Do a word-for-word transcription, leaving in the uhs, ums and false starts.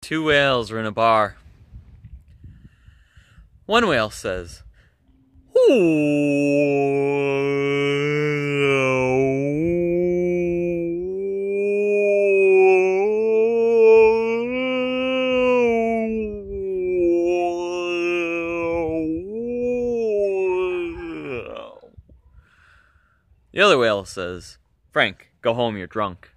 Two whales are in a bar. One whale says, the other whale says, Frank, go home, you're drunk.